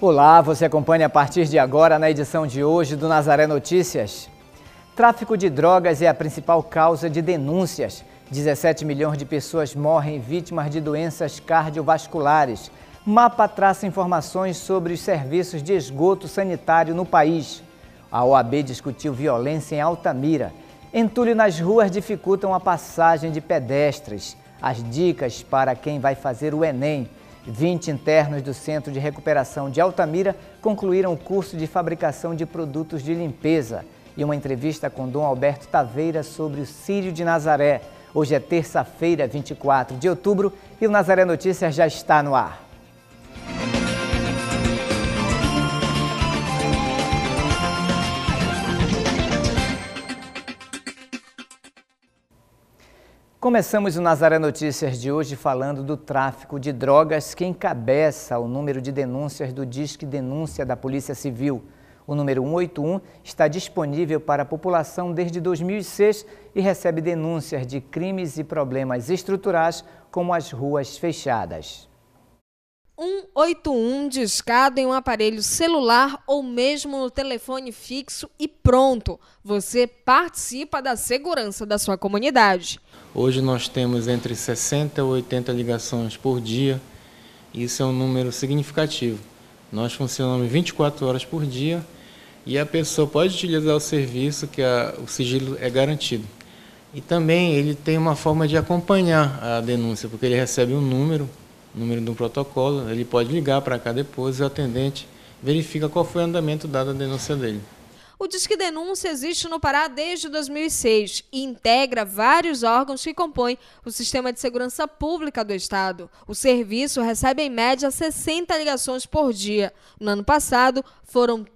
Olá, você acompanha a partir de agora na edição de hoje do Nazaré Notícias. Tráfico de drogas é a principal causa de denúncias. 17 milhões de pessoas morrem vítimas de doenças cardiovasculares. Mapa traça informações sobre os serviços de esgoto sanitário no país. A OAB discutiu violência em Altamira. Entulho nas ruas dificultam a passagem de pedestres. As dicas para quem vai fazer o Enem. 20 internos do Centro de Recuperação de Altamira concluíram o curso de fabricação de produtos de limpeza. E uma entrevista com Dom Alberto Taveira sobre o Círio de Nazaré. Hoje é terça-feira, 24 de outubro, e o Nazaré Notícias já está no ar. Começamos o Nazaré Notícias de hoje falando do tráfico de drogas que encabeça o número de denúncias do Disque Denúncia da Polícia Civil. O número 181 está disponível para a população desde 2006 e recebe denúncias de crimes e problemas estruturais como as ruas fechadas. 181 discado em um aparelho celular ou mesmo no telefone fixo e pronto, você participa da segurança da sua comunidade. Hoje nós temos entre 60 e 80 ligações por dia, isso é um número significativo. Nós funcionamos 24 horas por dia e a pessoa pode utilizar o serviço que o sigilo é garantido. E também ele tem uma forma de acompanhar a denúncia, porque ele recebe um número de um protocolo, ele pode ligar para cá depois e o atendente verifica qual foi o andamento dado à denúncia dele. O Disque Denúncia existe no Pará desde 2006 e integra vários órgãos que compõem o Sistema de Segurança Pública do Estado. O serviço recebe em média 60 ligações por dia. No ano passado, foram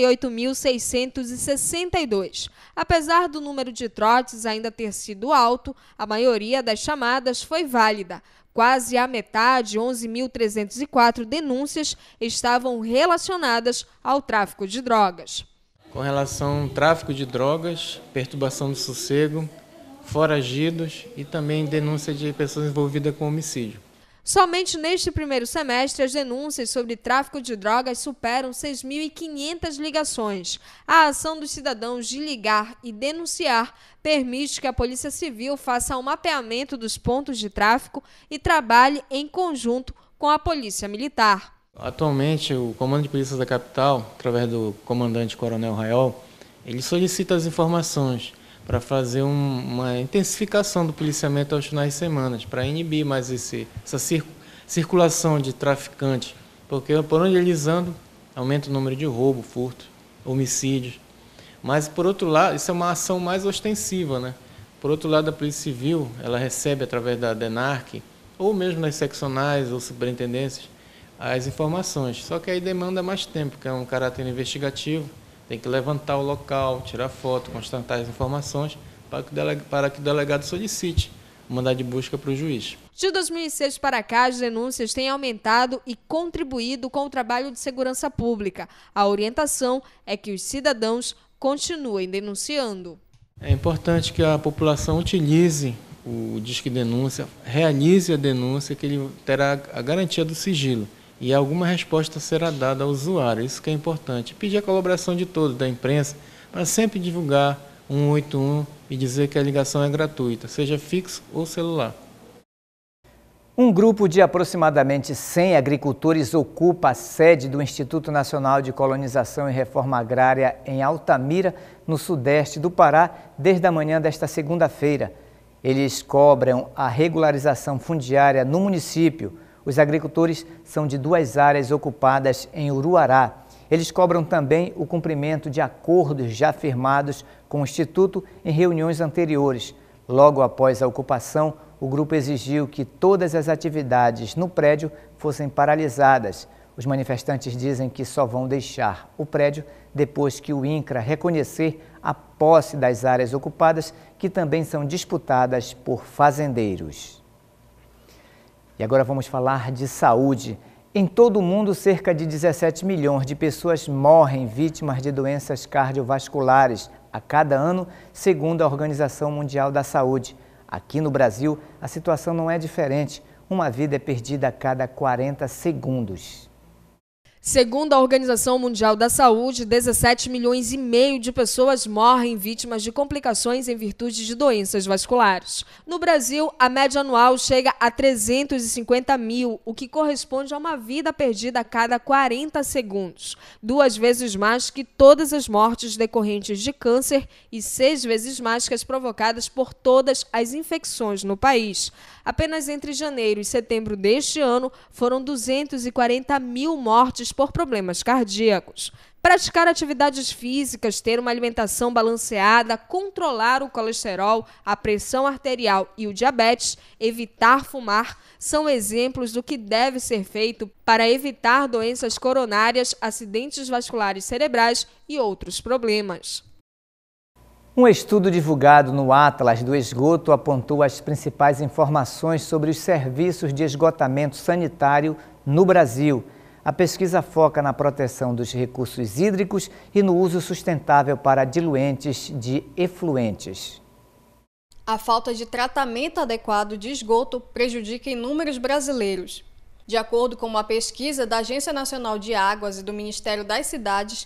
38.662. Apesar do número de trotes ainda ter sido alto, a maioria das chamadas foi válida. Quase a metade, 11.304 denúncias, estavam relacionadas ao tráfico de drogas. Com relação ao tráfico de drogas, perturbação do sossego, foragidos e também denúncia de pessoas envolvidas com homicídio. Somente neste primeiro semestre, as denúncias sobre tráfico de drogas superam 6.500 ligações. A ação dos cidadãos de ligar e denunciar permite que a Polícia Civil faça um mapeamento dos pontos de tráfico e trabalhe em conjunto com a Polícia Militar. Atualmente, o Comando de Polícia da Capital, através do comandante Coronel Raiol, ele solicita as informações para fazer uma intensificação do policiamento aos finais de semana, para inibir mais essa circulação de traficantes, porque por onde eles andam, aumenta o número de roubo, furto, homicídios. Mas, por outro lado, isso é uma ação mais ostensiva, né? Por outro lado, a Polícia Civil, ela recebe através da DENARC, ou mesmo das seccionais ou superintendências, as informações. Só que aí demanda mais tempo, porque é um caráter investigativo, tem que levantar o local, tirar foto, constatar as informações, para que o delegado solicite o mandado de busca para o juiz. De 2006 para cá, as denúncias têm aumentado e contribuído com o trabalho de segurança pública. A orientação é que os cidadãos continuem denunciando. É importante que a população utilize o Disque Denúncia, realize a denúncia, que ele terá a garantia do sigilo. E alguma resposta será dada ao usuário, isso que é importante. Pedir a colaboração de todos, da imprensa, para sempre divulgar 181 e dizer que a ligação é gratuita, seja fixo ou celular. Um grupo de aproximadamente 100 agricultores ocupa a sede do Instituto Nacional de Colonização e Reforma Agrária em Altamira, no sudeste do Pará, desde a manhã desta segunda-feira. Eles cobram a regularização fundiária no município. Os agricultores são de duas áreas ocupadas em Uruará. Eles cobram também o cumprimento de acordos já firmados com o Instituto em reuniões anteriores. Logo após a ocupação, o grupo exigiu que todas as atividades no prédio fossem paralisadas. Os manifestantes dizem que só vão deixar o prédio depois que o INCRA reconhecer a posse das áreas ocupadas, que também são disputadas por fazendeiros. E agora vamos falar de saúde. Em todo o mundo, cerca de 17 milhões de pessoas morrem vítimas de doenças cardiovasculares a cada ano, segundo a Organização Mundial da Saúde. Aqui no Brasil, a situação não é diferente. Uma vida é perdida a cada 40 segundos. Segundo a Organização Mundial da Saúde, 17 milhões e meio de pessoas morrem vítimas de complicações em virtude de doenças vasculares. No Brasil, a média anual chega a 350 mil, o que corresponde a uma vida perdida a cada 40 segundos, 2 vezes mais que todas as mortes decorrentes de câncer e 6 vezes mais que as provocadas por todas as infecções no país. Apenas entre janeiro e setembro deste ano, foram 240 mil mortes por problemas cardíacos. Praticar atividades físicas, ter uma alimentação balanceada, controlar o colesterol, a pressão arterial e o diabetes, evitar fumar, são exemplos do que deve ser feito para evitar doenças coronárias, acidentes vasculares cerebrais e outros problemas. Um estudo divulgado no Atlas do Esgoto apontou as principais informações sobre os serviços de esgotamento sanitário no Brasil. A pesquisa foca na proteção dos recursos hídricos e no uso sustentável para diluentes de efluentes. A falta de tratamento adequado de esgoto prejudica inúmeros brasileiros. De acordo com uma pesquisa da Agência Nacional de Águas e do Ministério das Cidades,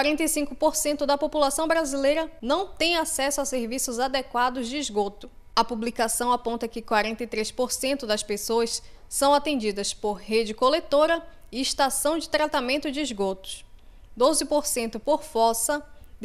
45% da população brasileira não tem acesso a serviços adequados de esgoto. A publicação aponta que 43% das pessoas são atendidas por rede coletora e estação de tratamento de esgotos, 12% por fossa,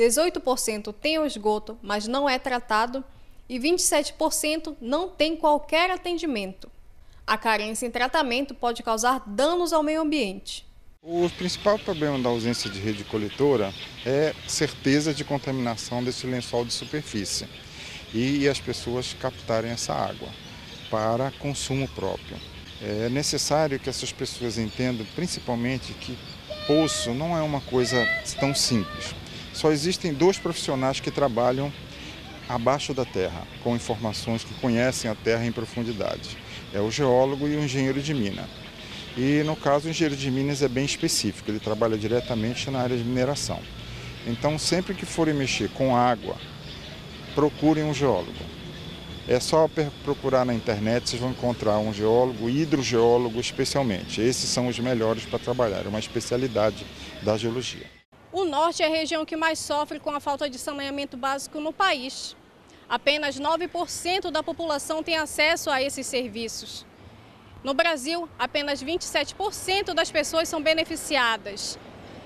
18% tem o esgoto, mas não é tratado, e 27% não tem qualquer atendimento. A carência em tratamento pode causar danos ao meio ambiente. O principal problema da ausência de rede coletora é certeza de contaminação desse lençol de superfície e as pessoas captarem essa água para consumo próprio. É necessário que essas pessoas entendam, principalmente, que poço não é uma coisa tão simples. Só existem 2 profissionais que trabalham abaixo da terra, com informações que conhecem a terra em profundidade. É o geólogo e o engenheiro de mina. E, no caso, o engenheiro de minas é bem específico, ele trabalha diretamente na área de mineração. Então, sempre que forem mexer com água, procurem um geólogo. É só procurar na internet, vocês vão encontrar um geólogo, hidrogeólogo especialmente. Esses são os melhores para trabalhar, é uma especialidade da geologia. O norte é a região que mais sofre com a falta de saneamento básico no país. Apenas 9% da população tem acesso a esses serviços. No Brasil, apenas 27% das pessoas são beneficiadas.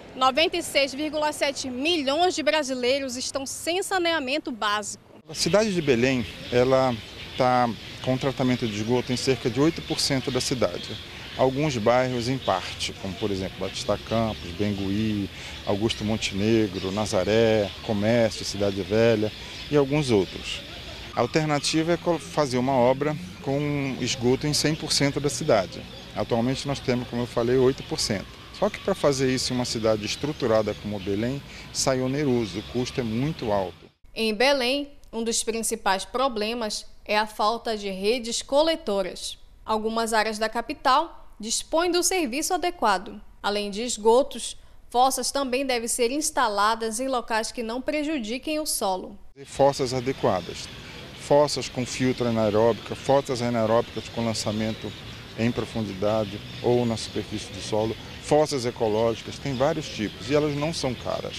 96,7 milhões de brasileiros estão sem saneamento básico. A cidade de Belém, ela está com tratamento de esgoto em cerca de 8% da cidade. Alguns bairros em parte, como por exemplo Batista Campos, Bengui, Augusto Montenegro, Nazaré, Comércio, Cidade Velha e alguns outros. A alternativa é fazer uma obra com esgoto em 100% da cidade. Atualmente nós temos, como eu falei, 8%. Só que para fazer isso em uma cidade estruturada como Belém, sai oneroso, o custo é muito alto. Em Belém, um dos principais problemas é a falta de redes coletoras. Algumas áreas da capital dispõem do serviço adequado. Além de esgotos, fossas também devem ser instaladas em locais que não prejudiquem o solo. Fossas adequadas. Fossas com filtro anaeróbico, fossas anaeróbicas com lançamento em profundidade ou na superfície do solo, fossas ecológicas, tem vários tipos e elas não são caras.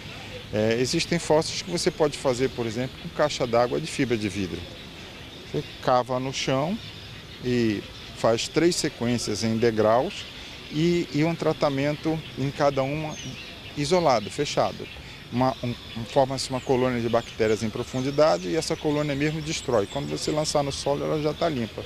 Existem fossas que você pode fazer, por exemplo, com caixa d'água de fibra de vidro. Você cava no chão e faz 3 sequências em degraus e um tratamento em cada uma isolado, fechado. Forma-se uma colônia de bactérias em profundidade e essa colônia mesmo destrói. Quando você lançar no solo, ela já está limpa,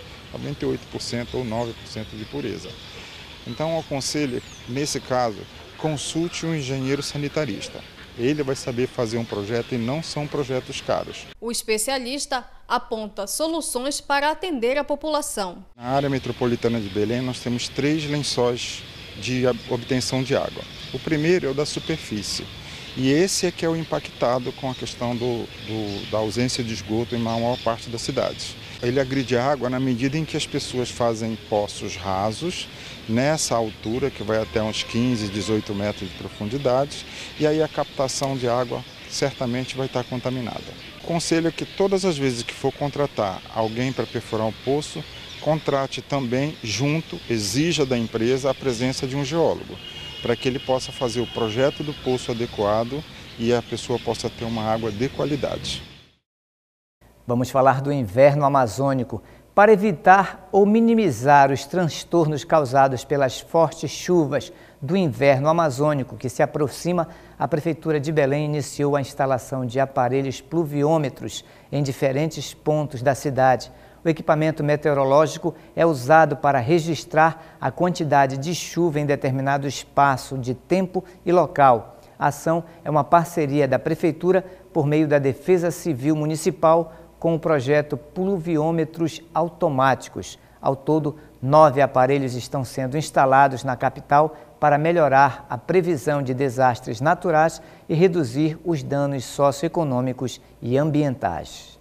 98% ou 9% de pureza. Então, eu aconselho, nesse caso, consulte um engenheiro sanitarista. Ele vai saber fazer um projeto e não são projetos caros. O especialista aponta soluções para atender a população. Na área metropolitana de Belém, nós temos 3 lençóis de obtenção de água. O primeiro é o da superfície. E esse é que é o impactado com a questão da ausência de esgoto em maior parte das cidades. Ele agride a água na medida em que as pessoas fazem poços rasos, nessa altura, que vai até uns 15, 18 metros de profundidade, e aí a captação de água certamente vai estar contaminada. O conselho é que todas as vezes que for contratar alguém para perfurar um poço, contrate também junto, exija da empresa a presença de um geólogo. para que ele possa fazer o projeto do poço adequado e a pessoa possa ter uma água de qualidade. Vamos falar do inverno amazônico. Para evitar ou minimizar os transtornos causados pelas fortes chuvas do inverno amazônico que se aproxima, a Prefeitura de Belém iniciou a instalação de aparelhos pluviômetros em diferentes pontos da cidade. O equipamento meteorológico é usado para registrar a quantidade de chuva em determinado espaço de tempo e local. A ação é uma parceria da Prefeitura por meio da Defesa Civil Municipal com o projeto Pluviômetros Automáticos. Ao todo, 9 aparelhos estão sendo instalados na capital para melhorar a previsão de desastres naturais e reduzir os danos socioeconômicos e ambientais.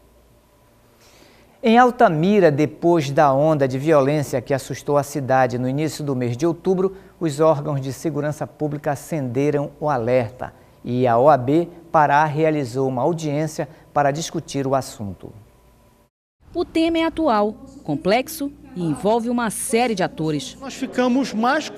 Em Altamira, depois da onda de violência que assustou a cidade no início do mês de outubro, os órgãos de segurança pública acenderam o alerta e a OAB Pará realizou uma audiência para discutir o assunto. O tema é atual, complexo e envolve uma série de atores. Nós ficamos mais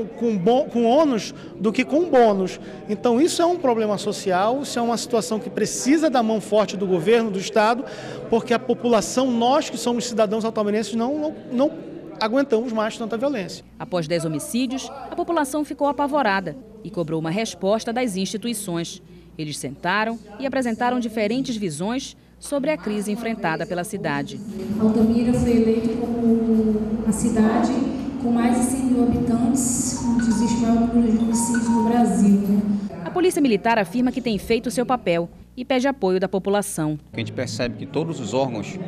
com ônus do que com bônus. Então isso é um problema social, isso é uma situação que precisa da mão forte do governo, do Estado, porque a população, nós que somos cidadãos altamirenses, não aguentamos mais tanta violência. Após 10 homicídios, a população ficou apavorada e cobrou uma resposta das instituições. Eles sentaram e apresentaram diferentes visões sobre a crise enfrentada pela cidade. Altamira foi eleita como a cidade com mais de 100 mil habitantes, onde existe o maior número de homicídios no Brasil. A Polícia Militar afirma que tem feito o seu papel e pede apoio da população. A gente percebe que todos os órgãos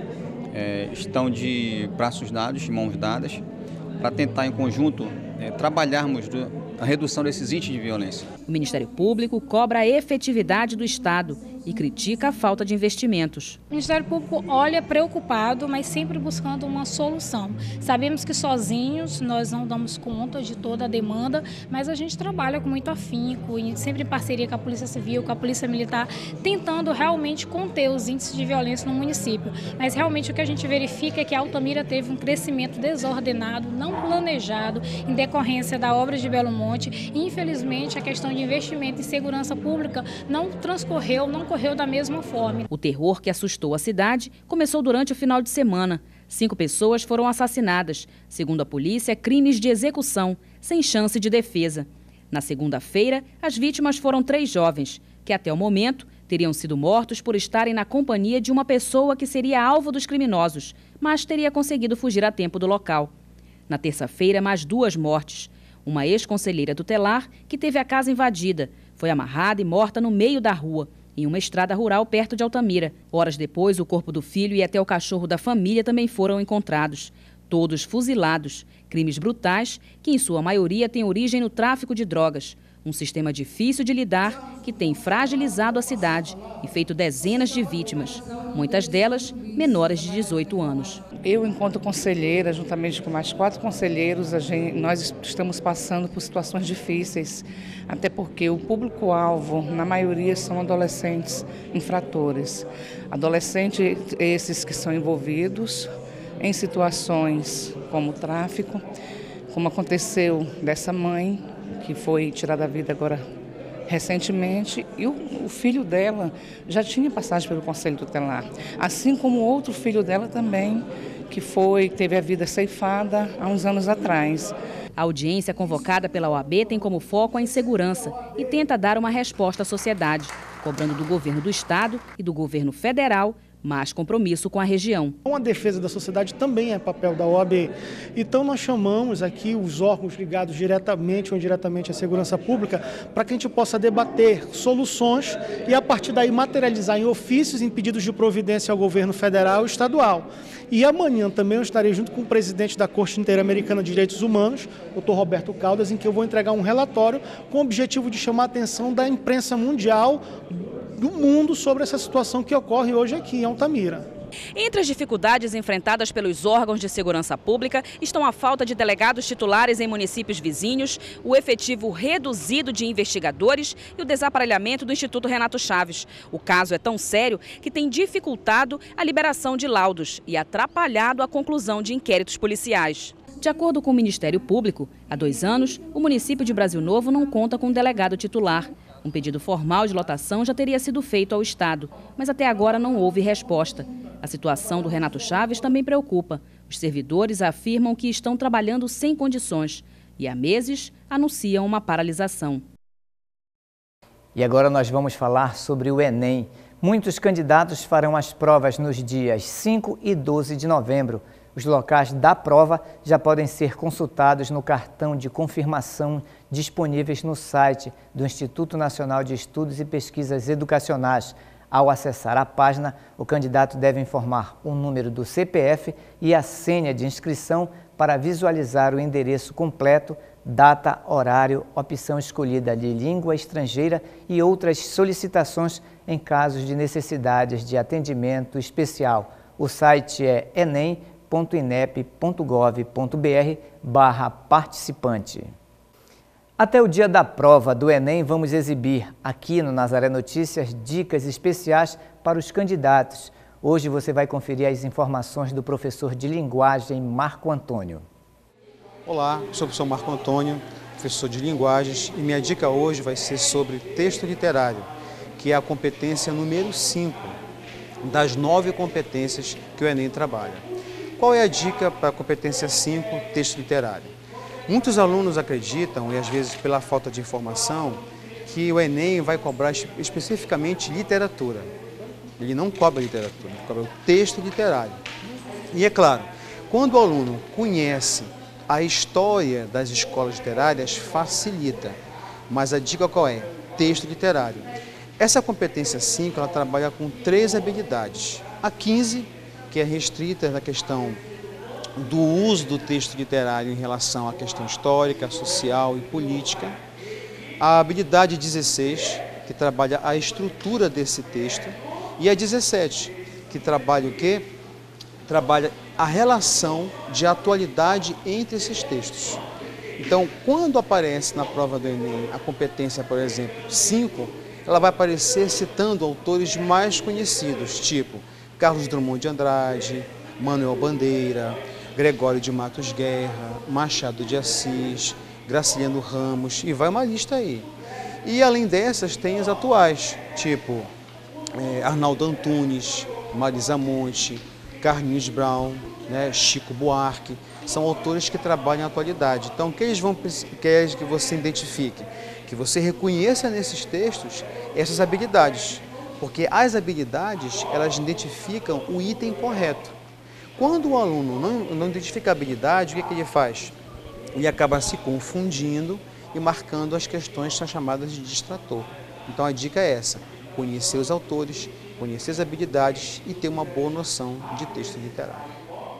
estão de braços dados, de mãos dadas, para tentar em conjunto trabalharmos a redução desses índices de violência. O Ministério Público cobra a efetividade do Estado e critica a falta de investimentos. O Ministério Público olha preocupado, mas sempre buscando uma solução. Sabemos que sozinhos nós não damos conta de toda a demanda, mas a gente trabalha com muito afinco e sempre em parceria com a Polícia Civil, com a Polícia Militar, tentando realmente conter os índices de violência no município. Mas realmente o que a gente verifica é que a Altamira teve um crescimento desordenado, não planejado, em decorrência da obra de Belo Monte. E, infelizmente, a questão de investimento em segurança pública não correu da mesma forma. O terror que assustou a cidade começou durante o final de semana. 5 pessoas foram assassinadas. Segundo a polícia, crimes de execução, sem chance de defesa. Na segunda-feira, as vítimas foram 3 jovens, que até o momento teriam sido mortos por estarem na companhia de uma pessoa que seria alvo dos criminosos, mas teria conseguido fugir a tempo do local. Na terça-feira, mais 2 mortes. Uma ex-conselheira tutelar que teve a casa invadida, foi amarrada e morta no meio da rua, em uma estrada rural perto de Altamira. Horas depois, o corpo do filho e até o cachorro da família também foram encontrados. Todos fuzilados. Crimes brutais que, em sua maioria, têm origem no tráfico de drogas. Um sistema difícil de lidar que tem fragilizado a cidade e feito dezenas de vítimas, muitas delas menores de 18 anos. Eu, enquanto conselheira, juntamente com mais 4 conselheiros, nós estamos passando por situações difíceis, até porque o público-alvo, na maioria, são adolescentes infratores. Adolescentes esses que são envolvidos em situações como tráfico, como aconteceu dessa mãe, que foi tirada da vida agora recentemente, e o filho dela já tinha passagem pelo Conselho Tutelar, assim como outro filho dela também, que teve a vida ceifada há uns anos atrás. A audiência convocada pela OAB tem como foco a insegurança e tenta dar uma resposta à sociedade, cobrando do governo do Estado e do governo federal mais compromisso com a região. A defesa da sociedade também é papel da OAB. Então nós chamamos aqui os órgãos ligados diretamente ou indiretamente à segurança pública para que a gente possa debater soluções e a partir daí materializar em ofícios, em pedidos de providência ao governo federal e estadual. E amanhã também eu estarei junto com o presidente da Corte Interamericana de Direitos Humanos, Dr. Roberto Caldas, em que eu vou entregar um relatório com o objetivo de chamar a atenção da imprensa mundial do mundo sobre essa situação que ocorre hoje aqui em Altamira. Entre as dificuldades enfrentadas pelos órgãos de segurança pública estão a falta de delegados titulares em municípios vizinhos, o efetivo reduzido de investigadores e o desaparelhamento do Instituto Renato Chaves. O caso é tão sério que tem dificultado a liberação de laudos e atrapalhado a conclusão de inquéritos policiais. De acordo com o Ministério Público, há 2 anos, o município de Brasil Novo não conta com um delegado titular. Um pedido formal de lotação já teria sido feito ao Estado, mas até agora não houve resposta. A situação do Renato Chaves também preocupa. Os servidores afirmam que estão trabalhando sem condições e há meses anunciam uma paralisação. E agora nós vamos falar sobre o Enem. Muitos candidatos farão as provas nos dias 5 e 12 de novembro. Os locais da prova já podem ser consultados no cartão de confirmação disponíveis no site do Instituto Nacional de Estudos e Pesquisas Educacionais. Ao acessar a página, o candidato deve informar o número do CPF e a senha de inscrição para visualizar o endereço completo, data, horário, opção escolhida de língua estrangeira e outras solicitações em casos de necessidades de atendimento especial. O site é enem.inep.gov.br/participante. Até o dia da prova do Enem, vamos exibir aqui no Nazaré Notícias dicas especiais para os candidatos. Hoje você vai conferir as informações do professor de linguagem Marco Antônio. Olá, sou o professor Marco Antônio, professor de linguagens, e minha dica hoje vai ser sobre texto literário, que é a competência número 5 das 9 competências que o Enem trabalha. Qual é a dica para a competência 5, texto literário? Muitos alunos acreditam, e às vezes pela falta de informação, que o Enem vai cobrar especificamente literatura. Ele não cobra literatura, ele cobra o texto literário. E é claro, quando o aluno conhece a história das escolas literárias, facilita. Mas a dica qual é? Texto literário. Essa competência 5, ela trabalha com 3 habilidades. A 15, que é restrita na questão do uso do texto literário em relação à questão histórica, social e política. A habilidade 16, que trabalha a estrutura desse texto. E a 17, que trabalha o quê? Trabalha a relação de atualidade entre esses textos. Então, quando aparece na prova do Enem a competência, por exemplo, 5, ela vai aparecer citando autores mais conhecidos, tipo Carlos Drummond de Andrade, Manuel Bandeira, Gregório de Matos Guerra, Machado de Assis, Graciliano Ramos, e vai uma lista aí. E além dessas, tem as atuais, tipo Arnaldo Antunes, Marisa Monte, Carlinhos Brown, Chico Buarque, são autores que trabalham a atualidade. Então, o que eles querem que você identifique? Que você reconheça nesses textos essas habilidades, porque as habilidades, elas identificam o item correto. Quando o aluno não identifica a habilidade, o que ele faz? Ele acaba se confundindo e marcando as questões que são chamadas de distrator. Então, a dica é essa: conhecer os autores, conhecer as habilidades e ter uma boa noção de texto literário.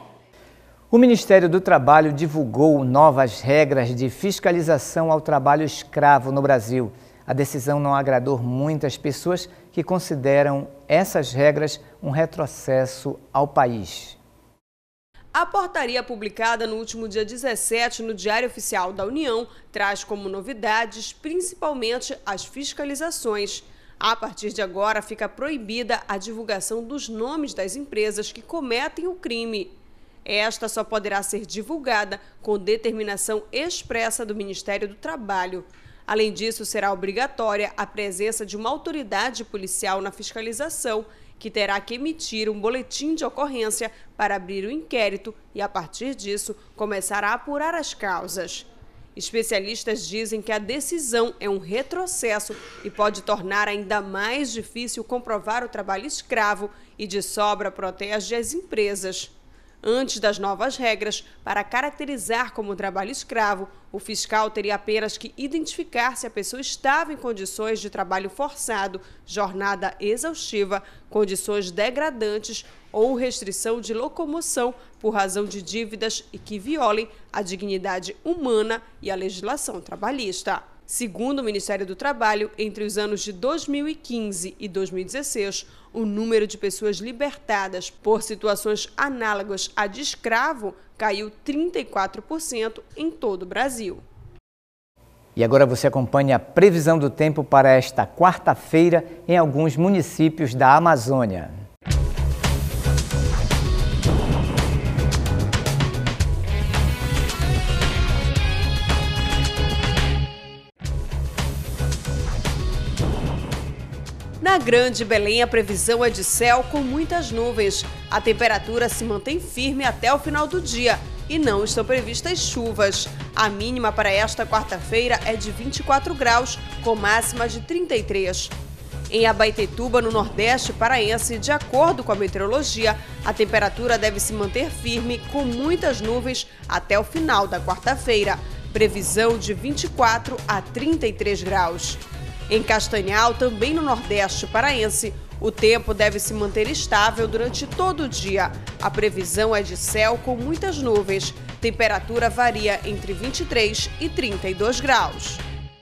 O Ministério do Trabalho divulgou novas regras de fiscalização ao trabalho escravo no Brasil. A decisão não agradou muitas pessoas que consideram essas regras um retrocesso ao país. A portaria publicada no último dia 17 no Diário Oficial da União traz como novidades principalmente as fiscalizações. A partir de agora, fica proibida a divulgação dos nomes das empresas que cometem o crime. Esta só poderá ser divulgada com determinação expressa do Ministério do Trabalho. Além disso, será obrigatória a presença de uma autoridade policial na fiscalização, que terá que emitir um boletim de ocorrência para abrir o inquérito e, a partir disso, começar a apurar as causas. Especialistas dizem que a decisão é um retrocesso e pode tornar ainda mais difícil comprovar o trabalho escravo e, de sobra, protege as empresas. Antes das novas regras, para caracterizar como trabalho escravo, o fiscal teria apenas que identificar se a pessoa estava em condições de trabalho forçado, jornada exaustiva, condições degradantes ou restrição de locomoção por razão de dívidas e que violem a dignidade humana e a legislação trabalhista. Segundo o Ministério do Trabalho, entre os anos de 2015 e 2016, o número de pessoas libertadas por situações análogas à de escravo caiu 34% em todo o Brasil. E agora você acompanha a previsão do tempo para esta quarta-feira em alguns municípios da Amazônia. Na Grande Belém, a previsão é de céu com muitas nuvens. A temperatura se mantém firme até o final do dia e não estão previstas chuvas. A mínima para esta quarta-feira é de 24 graus, com máxima de 33. Em Abaetetuba, no Nordeste paraense, de acordo com a meteorologia, a temperatura deve se manter firme com muitas nuvens até o final da quarta-feira. Previsão de 24 a 33 graus. Em Castanhal, também no Nordeste paraense, o tempo deve se manter estável durante todo o dia. A previsão é de céu com muitas nuvens. Temperatura varia entre 23 e 32 graus.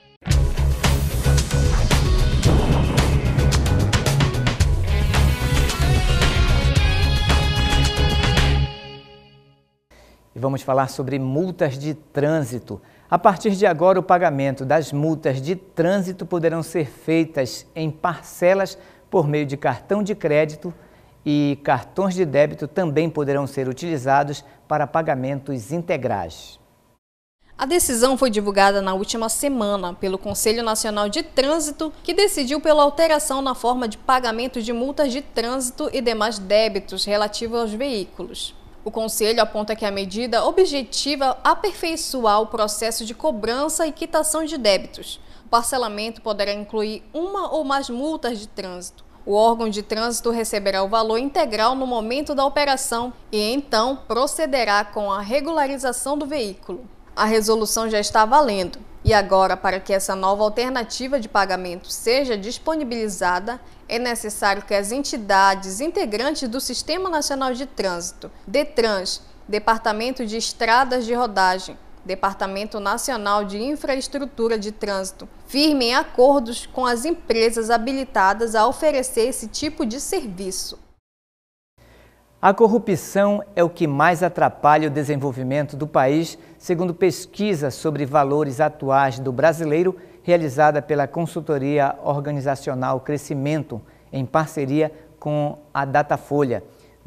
E vamos falar sobre multas de trânsito. A partir de agora, o pagamento das multas de trânsito poderão ser feitas em parcelas por meio de cartão de crédito e cartões de débito também poderão ser utilizados para pagamentos integrais. A decisão foi divulgada na última semana pelo Conselho Nacional de Trânsito, que decidiu pela alteração na forma de pagamento de multas de trânsito e demais débitos relativos aos veículos. O Conselho aponta que a medida objetiva aperfeiçoar o processo de cobrança e quitação de débitos. O parcelamento poderá incluir uma ou mais multas de trânsito. O órgão de trânsito receberá o valor integral no momento da operação e, então, procederá com a regularização do veículo. A resolução já está valendo e agora, para que essa nova alternativa de pagamento seja disponibilizada, é necessário que as entidades integrantes do Sistema Nacional de Trânsito, DETRANS, Departamento de Estradas de Rodagem, Departamento Nacional de Infraestrutura de Trânsito, firmem acordos com as empresas habilitadas a oferecer esse tipo de serviço. A corrupção é o que mais atrapalha o desenvolvimento do país, segundo pesquisa sobre valores atuais do brasileiro, realizada pela consultoria organizacional Crescimento, em parceria com a Datafolha.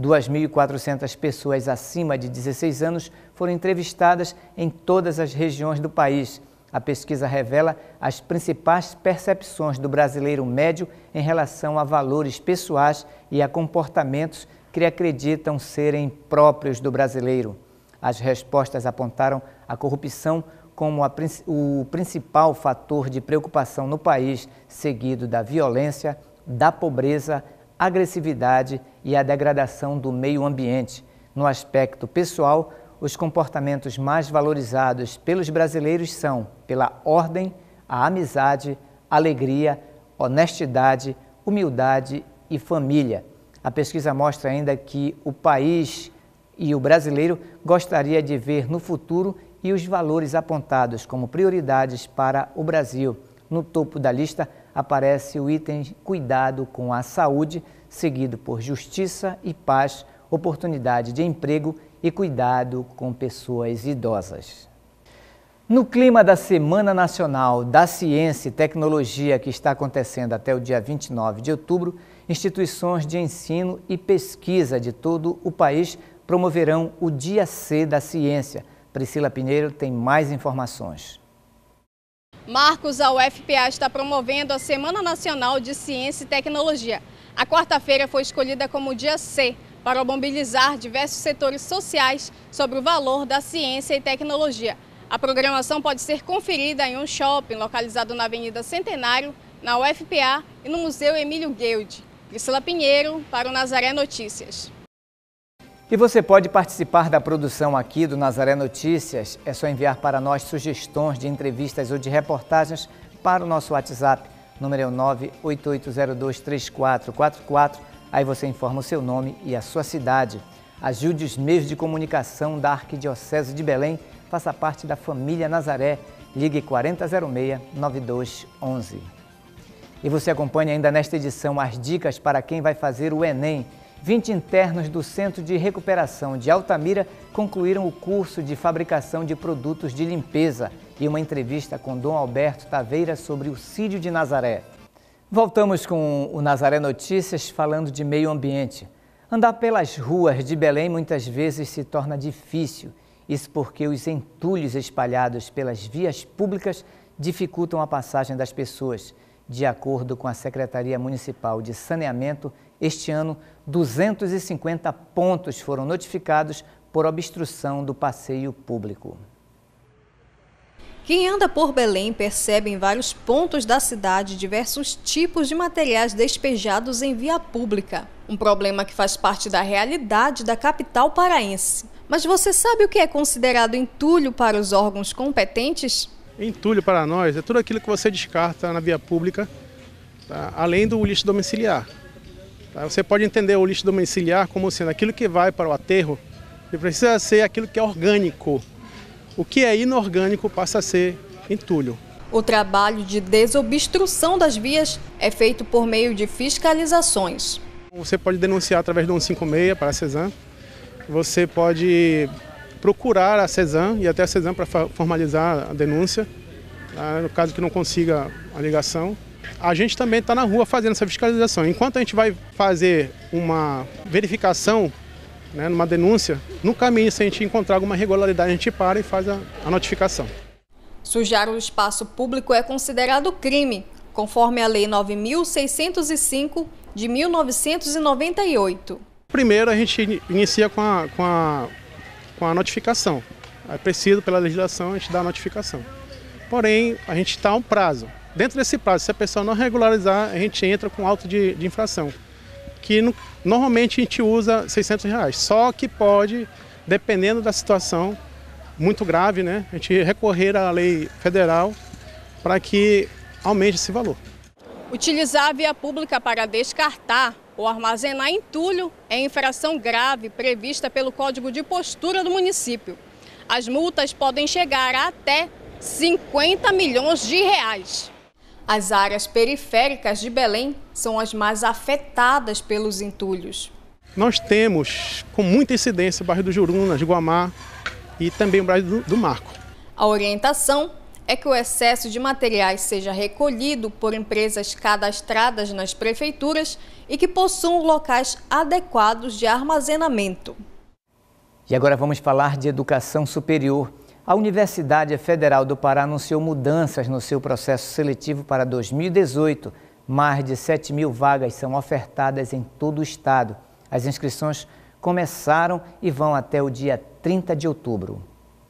2.400 pessoas acima de 16 anos foram entrevistadas em todas as regiões do país. A pesquisa revela as principais percepções do brasileiro médio em relação a valores pessoais e a comportamentos que acreditam serem próprios do brasileiro. As respostas apontaram a corrupção como o principal fator de preocupação no país, seguido da violência, da pobreza, agressividade e a degradação do meio ambiente. No aspecto pessoal, os comportamentos mais valorizados pelos brasileiros são pela ordem, a amizade, alegria, honestidade, humildade e família. A pesquisa mostra ainda que o país e o brasileiro gostaria de ver no futuro e os valores apontados como prioridades para o Brasil. No topo da lista aparece o item cuidado com a saúde, seguido por justiça e paz, oportunidade de emprego e cuidado com pessoas idosas. No clima da Semana Nacional da Ciência e Tecnologia, que está acontecendo até o dia 29 de outubro, instituições de ensino e pesquisa de todo o país promoverão o Dia C da Ciência. Priscila Pinheiro tem mais informações. Marcos, a UFPA está promovendo a Semana Nacional de Ciência e Tecnologia. A quarta-feira foi escolhida como Dia C, para mobilizar diversos setores sociais sobre o valor da ciência e tecnologia. A programação pode ser conferida em um shopping localizado na Avenida Centenário, na UFPA e no Museu Emílio Guild. Priscila Pinheiro, para o Nazaré Notícias. E você pode participar da produção aqui do Nazaré Notícias. É só enviar para nós sugestões de entrevistas ou de reportagens para o nosso WhatsApp. Número é o 988023444. Aí você informa o seu nome e a sua cidade. Ajude os meios de comunicação da Arquidiocese de Belém. Faça parte da família Nazaré. Ligue 4006-9211. E você acompanha ainda nesta edição as dicas para quem vai fazer o Enem. 20 internos do Centro de Recuperação de Altamira concluíram o curso de fabricação de produtos de limpeza e uma entrevista com Dom Alberto Taveira sobre o Círio de Nazaré. Voltamos com o Nazaré Notícias falando de meio ambiente. Andar pelas ruas de Belém muitas vezes se torna difícil. Isso porque os entulhos espalhados pelas vias públicas dificultam a passagem das pessoas. De acordo com a Secretaria Municipal de Saneamento, este ano, 250 pontos foram notificados por obstrução do passeio público. Quem anda por Belém percebe em vários pontos da cidade diversos tipos de materiais despejados em via pública. Um problema que faz parte da realidade da capital paraense. Mas você sabe o que é considerado entulho para os órgãos competentes? Entulho para nós é tudo aquilo que você descarta na via pública, tá? Além do lixo domiciliar. Tá? Você pode entender o lixo domiciliar como sendo aquilo que vai para o aterro, e precisa ser aquilo que é orgânico. O que é inorgânico passa a ser entulho. O trabalho de desobstrução das vias é feito por meio de fiscalizações. Você pode denunciar através do 156 para a CESAM. Você pode procurar a CESAM e até a CESAM para formalizar a denúncia, tá? No caso que não consiga a ligação. A gente também está na rua fazendo essa fiscalização. Enquanto a gente vai fazer uma verificação, né, numa denúncia, no caminho, se a gente encontrar alguma irregularidade, a gente para e faz a notificação. Sujar o espaço público é considerado crime, conforme a Lei 9.605 de 1998. Primeiro, a gente inicia com a notificação. É preciso, pela legislação, a gente dá a notificação. Porém, a gente está a um prazo. Dentro desse prazo, se a pessoa não regularizar, a gente entra com auto de infração, que normalmente a gente usa R$600. Só que pode, dependendo da situação muito grave, né, a gente recorrer à lei federal para que aumente esse valor. Utilizar a via pública para descartar ou armazenar entulho é infração grave prevista pelo Código de Postura do município. As multas podem chegar a até R$50 milhões. As áreas periféricas de Belém são as mais afetadas pelos entulhos. Nós temos com muita incidência o bairro do Jurunas, de Guamá e também o bairro do Marco. A orientação é que o excesso de materiais seja recolhido por empresas cadastradas nas prefeituras e que possuam locais adequados de armazenamento. E agora vamos falar de educação superior. A Universidade Federal do Pará anunciou mudanças no seu processo seletivo para 2018. Mais de 7.000 vagas são ofertadas em todo o estado. As inscrições começaram e vão até o dia 30 de outubro.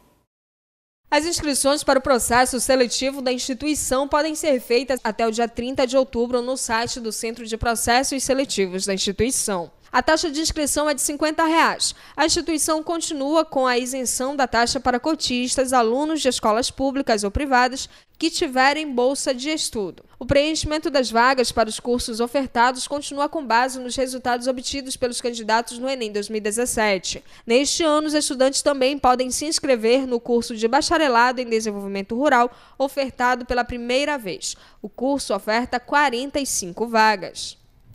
As inscrições para o processo seletivo da instituição podem ser feitas até o dia 30 de outubro no site do Centro de Processos Seletivos da instituição. A taxa de inscrição é de R$50. A instituição continua com a isenção da taxa para cotistas, alunos de escolas públicas ou privadas que tiverem bolsa de estudo. O preenchimento das vagas para os cursos ofertados continua com base nos resultados obtidos pelos candidatos no Enem 2017. Neste ano, os estudantes também podem se inscrever no curso de Bacharelado em Desenvolvimento Rural, ofertado pela primeira vez. O curso oferta 45 vagas.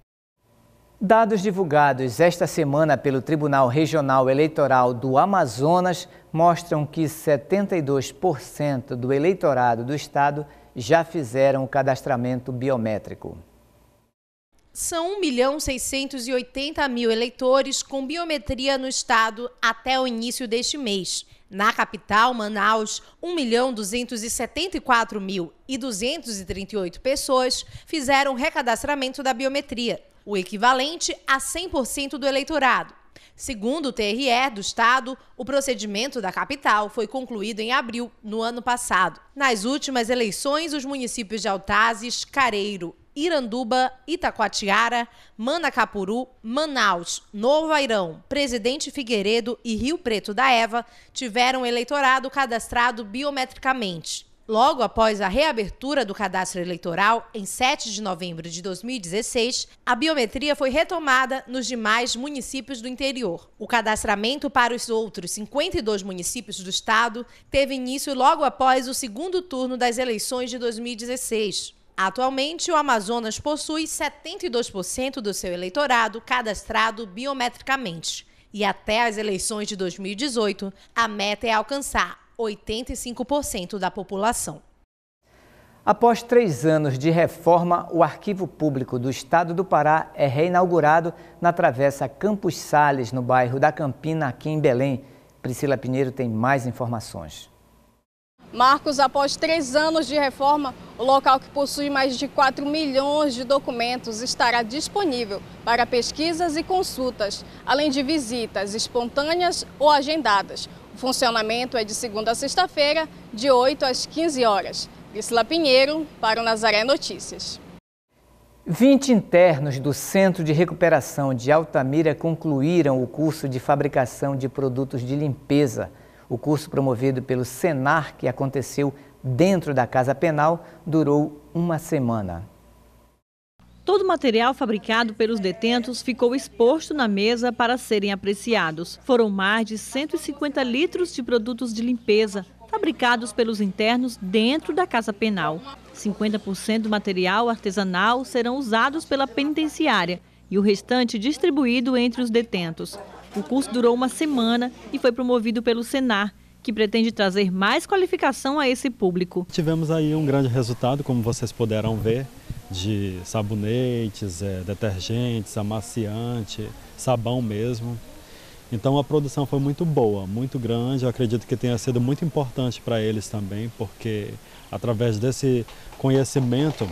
Dados divulgados esta semana pelo Tribunal Regional Eleitoral do Amazonas mostram que 72% do eleitorado do estado já fizeram o cadastramento biométrico. São 1.680.000 eleitores com biometria no estado até o início deste mês. Na capital, Manaus, 1.274.238 pessoas fizeram o recadastramento da biometria, o equivalente a 100% do eleitorado. Segundo o TRE do estado, o procedimento da capital foi concluído em abril no ano passado. Nas últimas eleições, os municípios de Altazes, Careiro, Iranduba, Itacoatiara, Manacapuru, Manaus, Novo Airão, Presidente Figueiredo e Rio Preto da Eva tiveram eleitorado cadastrado biometricamente. Logo após a reabertura do cadastro eleitoral, em 7 de novembro de 2016, a biometria foi retomada nos demais municípios do interior. O cadastramento para os outros 52 municípios do estado teve início logo após o segundo turno das eleições de 2016. Atualmente, o Amazonas possui 72% do seu eleitorado cadastrado biometricamente. E até as eleições de 2018, a meta é alcançar 85% da população. Após 3 anos de reforma, o Arquivo Público do Estado do Pará é reinaugurado na Travessa Campos Sales, no bairro da Campina, aqui em Belém. Priscila Pinheiro tem mais informações. Marcos, após 3 anos de reforma, O local, que possui mais de 4 milhões de documentos, estará disponível para pesquisas e consultas, além de visitas espontâneas ou agendadas. O funcionamento é de segunda a sexta-feira, de 8 às 15 horas. Priscila Pinheiro, para o Nazaré Notícias. 20 internos do Centro de Recuperação de Altamira concluíram o curso de fabricação de produtos de limpeza. O curso, promovido pelo Senar, que aconteceu dentro da Casa Penal, durou uma semana. Todo o material fabricado pelos detentos ficou exposto na mesa para serem apreciados. Foram mais de 150 litros de produtos de limpeza fabricados pelos internos dentro da Casa Penal. 50% do material artesanal serão usados pela penitenciária e o restante distribuído entre os detentos. O curso durou uma semana e foi promovido pelo Senar, que pretende trazer mais qualificação a esse público. Tivemos aí um grande resultado, como vocês puderam ver, de sabonetes, detergentes, amaciante, sabão mesmo. Então a produção foi muito boa, muito grande. Eu acredito que tenha sido muito importante para eles também, porque através desse conhecimento,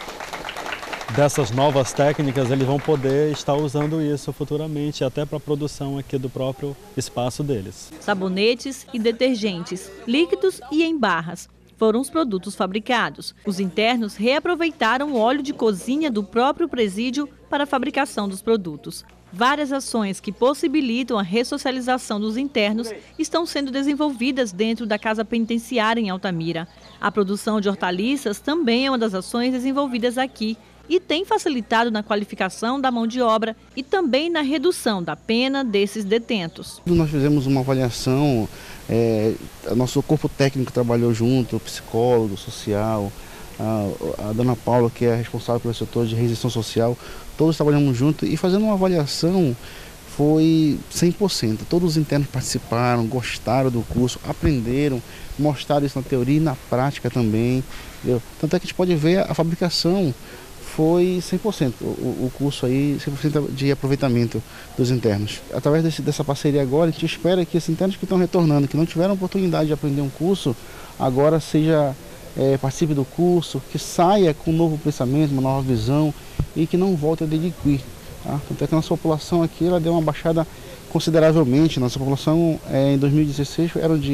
dessas novas técnicas, eles vão poder estar usando isso futuramente, até para a produção aqui do próprio espaço deles. Sabonetes e detergentes, líquidos e em barras, foram os produtos fabricados. Os internos reaproveitaram o óleo de cozinha do próprio presídio para a fabricação dos produtos. Várias ações que possibilitam a ressocialização dos internos estão sendo desenvolvidas dentro da Casa Penitenciária em Altamira. A produção de hortaliças também é uma das ações desenvolvidas aqui e tem facilitado na qualificação da mão de obra e também na redução da pena desses detentos. Nós fizemos uma avaliação, nosso corpo técnico trabalhou junto, o psicólogo, social, a dona Paula, que é responsável pelo setor de reinserção social, todos trabalhamos junto e fazendo uma avaliação foi 100%. Todos os internos participaram, gostaram do curso, aprenderam, mostraram isso na teoria e na prática também. Entendeu? Tanto é que a gente pode ver a fabricação foi 100%, o curso aí, 100% de aproveitamento dos internos. Através dessa parceria agora, a gente espera que esses internos que estão retornando, que não tiveram oportunidade de aprender um curso, agora participe do curso, que saia com um novo pensamento, uma nova visão e que não volte a delinquir. Tá? Tanto é que a nossa população aqui ela deu uma baixada consideravelmente. Nossa população em 2016 era de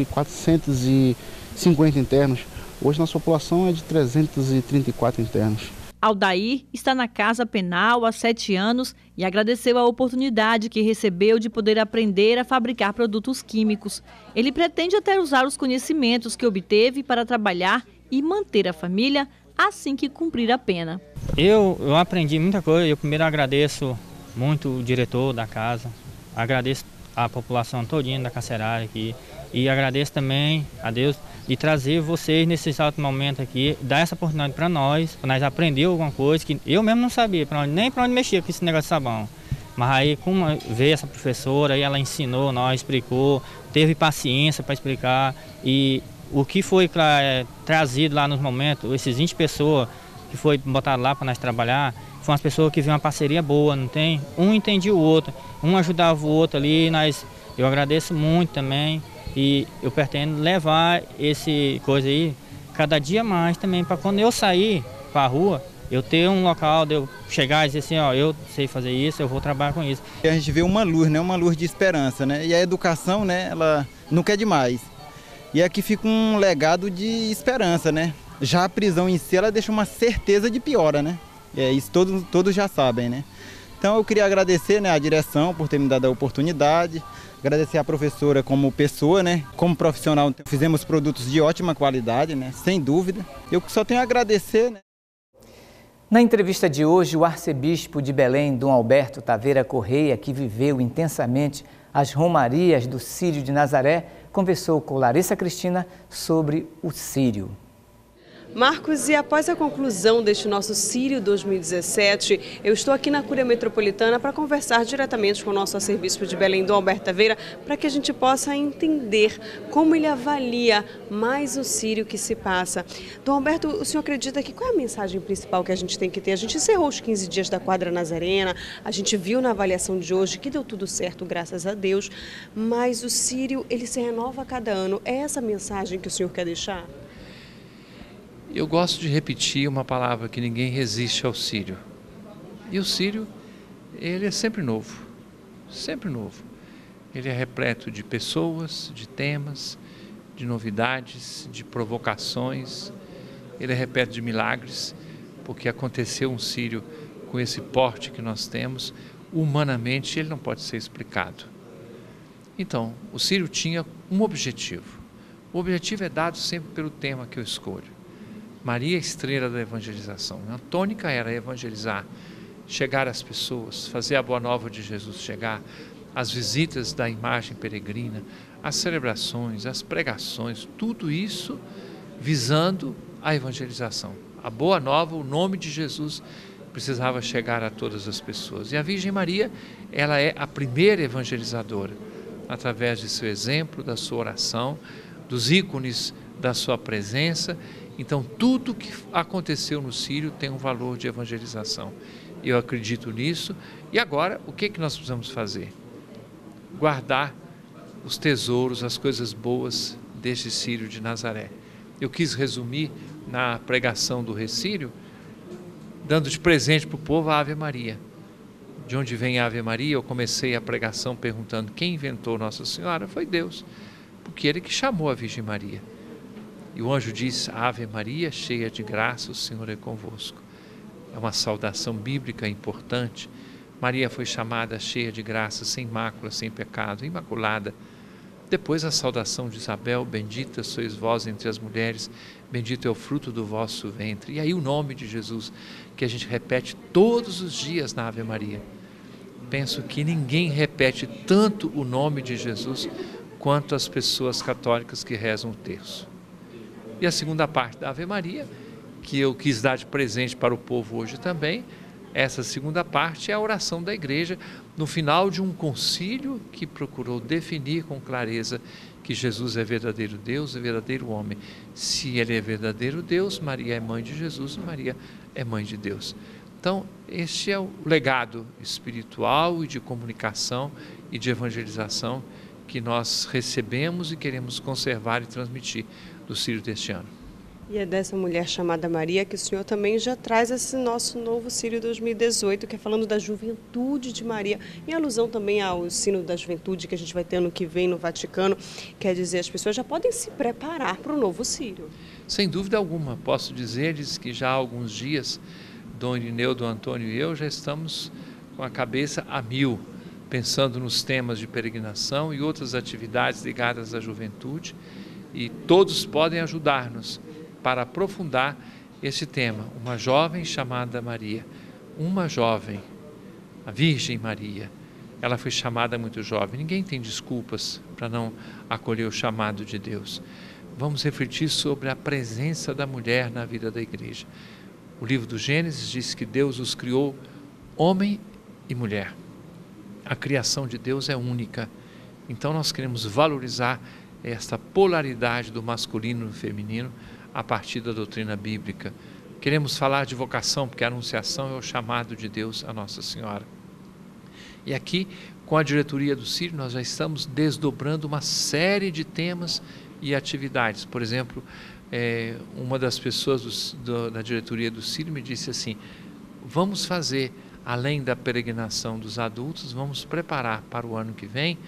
450 internos, hoje nossa população é de 334 internos. Aldair está na Casa Penal há 7 anos e agradeceu a oportunidade que recebeu de poder aprender a fabricar produtos químicos. Ele pretende até usar os conhecimentos que obteve para trabalhar e manter a família assim que cumprir a pena. Eu aprendi muita coisa. Eu primeiro agradeço muito o diretor da casa, agradeço a população todinha da carcerária aqui e agradeço também a Deus de trazer vocês nesse exato momento aqui, dar essa oportunidade para nós aprender alguma coisa que eu mesmo não sabia, nem para onde mexer com esse negócio de sabão. Mas aí, como veio essa professora, aí ela ensinou, nós explicou, teve paciência para explicar e o que foi trazido lá nos momentos, esses 20 pessoas que foi botado lá para nós trabalhar, foram as pessoas que viram uma parceria boa, não tem? Um entendia o outro, um ajudava o outro ali, eu agradeço muito também. E eu pretendo levar esse coisa aí cada dia mais também, para quando eu sair para a rua, eu ter um local de eu chegar e dizer assim, ó, eu sei fazer isso, eu vou trabalhar com isso. A gente vê uma luz, né, uma luz de esperança, né, e a educação, né, ela nunca é demais. E aqui fica um legado de esperança, né. Já a prisão em si, ela deixa uma certeza de piora, né, isso todos já sabem, né. Então eu queria agradecer, né, a direção por ter me dado a oportunidade, agradecer a professora como pessoa, né, como profissional. Fizemos produtos de ótima qualidade, né, sem dúvida. Eu só tenho a agradecer, né. Na entrevista de hoje, o arcebispo de Belém, Dom Alberto Taveira Correia, que viveu intensamente as romarias do Círio de Nazaré, conversou com Larissa Cristina sobre o Círio. Marcos, e após a conclusão deste nosso Círio 2017, eu estou aqui na Cúria Metropolitana para conversar diretamente com o nosso arcebispo de Belém, Dom Alberto Taveira, para que a gente possa entender como ele avalia mais o Círio que se passa. Dom Alberto, o senhor acredita que qual é a mensagem principal que a gente tem que ter? A gente encerrou os 15 dias da Quadra Nazarena, a gente viu na avaliação de hoje que deu tudo certo, graças a Deus, mas o Círio, ele se renova a cada ano. É essa a mensagem que o senhor quer deixar? Eu gosto de repetir uma palavra que ninguém resiste ao Círio. E o Círio, ele é sempre novo, sempre novo. Ele é repleto de pessoas, de temas, de novidades, de provocações. Ele é repleto de milagres, porque aconteceu um Círio com esse porte que nós temos. Humanamente, ele não pode ser explicado. Então, o Círio tinha um objetivo. O objetivo é dado sempre pelo tema que eu escolho. Maria, estrela da evangelização. A tônica era evangelizar, chegar às pessoas, fazer a boa nova de Jesus chegar, as visitas da imagem peregrina, as celebrações, as pregações, tudo isso visando a evangelização. A boa nova, o nome de Jesus precisava chegar a todas as pessoas. E a Virgem Maria, ela é a primeira evangelizadora, através de seu exemplo, da sua oração, dos ícones da sua presença. Então, tudo que aconteceu no Círio tem um valor de evangelização. Eu acredito nisso. E agora, o que nós precisamos fazer? Guardar os tesouros, as coisas boas deste Círio de Nazaré. Eu quis resumir na pregação do Recírio, dando de presente para o povo a Ave Maria. De onde vem a Ave Maria? Eu comecei a pregação perguntando quem inventou Nossa Senhora. Foi Deus, porque Ele que chamou a Virgem Maria. E o anjo disse: Ave Maria, cheia de graça, o Senhor é convosco. É uma saudação bíblica importante. Maria foi chamada cheia de graça, sem mácula, sem pecado, imaculada. Depois a saudação de Isabel: bendita sois vós entre as mulheres, bendito é o fruto do vosso ventre. E aí o nome de Jesus, que a gente repete todos os dias na Ave Maria. Penso que ninguém repete tanto o nome de Jesus quanto as pessoas católicas que rezam o terço. E a segunda parte da Ave Maria, que eu quis dar de presente para o povo hoje também, essa segunda parte é a oração da Igreja no final de um concílio que procurou definir com clareza que Jesus é verdadeiro Deus e verdadeiro homem. Se Ele é verdadeiro Deus, Maria é mãe de Jesus e Maria é mãe de Deus. Então, este é o legado espiritual e de comunicação e de evangelização que nós recebemos e queremos conservar e transmitir do Círio deste ano. E é dessa mulher chamada Maria que o senhor também já traz esse nosso novo Círio 2018, que é falando da juventude de Maria, em alusão também ao Sino da Juventude que a gente vai ter ano que vem no Vaticano. Quer dizer, as pessoas já podem se preparar para o novo Círio. Sem dúvida alguma, posso dizer-lhes que já há alguns dias, Dom Irineu, Dom Antônio e eu já estamos com a cabeça a mil, pensando nos temas de peregrinação e outras atividades ligadas à juventude, e todos podem ajudar-nos para aprofundar esse tema. Uma jovem chamada Maria, uma jovem, a Virgem Maria, ela foi chamada muito jovem. Ninguém tem desculpas para não acolher o chamado de Deus. Vamos refletir sobre a presença da mulher na vida da igreja. O livro do Gênesis diz que Deus os criou homem e mulher. A criação de Deus é única. Então nós queremos valorizar esta polaridade do masculino e do feminino a partir da doutrina bíblica. Queremos falar de vocação, porque a anunciação é o chamado de Deus a Nossa Senhora. E aqui, com a diretoria do Círio, nós já estamos desdobrando uma série de temas e atividades. Por exemplo, uma das pessoas da diretoria do Círio me disse assim: vamos fazer, além da peregrinação dos adultos, vamos preparar para o ano que vem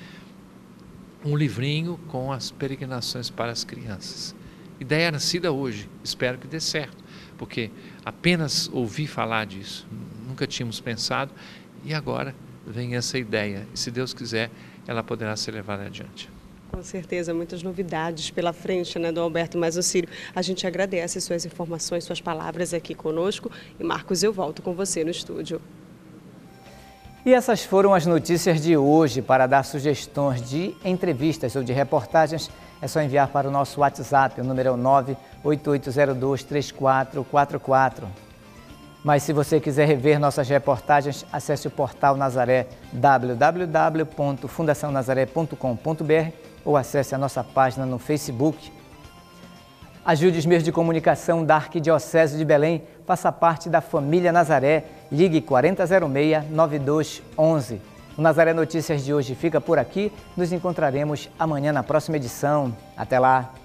um livrinho com as peregrinações para as crianças. Ideia nascida hoje, espero que dê certo, porque apenas ouvi falar disso, nunca tínhamos pensado, e agora vem essa ideia, e se Deus quiser, ela poderá ser levada adiante. Com certeza, muitas novidades pela frente, né, Dom Alberto, mas o Círio, a gente agradece suas informações, suas palavras aqui conosco, e Marcos, eu volto com você no estúdio. E essas foram as notícias de hoje. Para dar sugestões de entrevistas ou de reportagens, é só enviar para o nosso WhatsApp, o número é 988023444. Mas se você quiser rever nossas reportagens, acesse o portal Nazaré, www.fundacionazaré.com.br, ou acesse a nossa página no Facebook. Ajude os meios de comunicação da Arquidiocese de Belém, faça parte da família Nazaré, ligue 4006-9211. O Nazaré Notícias de hoje fica por aqui, nos encontraremos amanhã na próxima edição. Até lá!